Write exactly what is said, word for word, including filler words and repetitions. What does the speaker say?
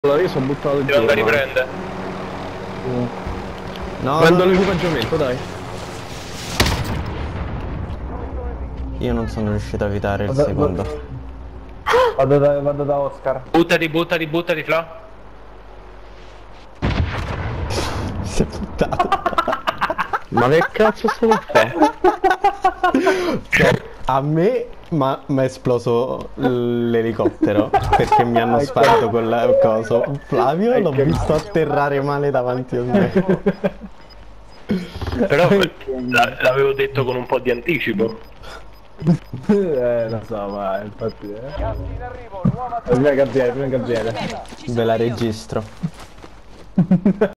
Io sono buttato giù. Devo andare a riprendere. No, prendo l'equipaggiamento, dai. Io non sono riuscito a evitare il Vado, secondo. Vado da, vado da Oscar. Buttati, buttati, buttati, Fla. Si è buttato. Ma che cazzo stiamo a fare? Cioè, a me mi è esploso l'elicottero perché mi hanno sparato con la coso. Flavio l'ho visto atterrare male davanti a me. Però l'avevo detto con un po' di anticipo. Eh, lo so, ma infatti... Eh. Prima cantiere, prima cantiere. Ve la registro.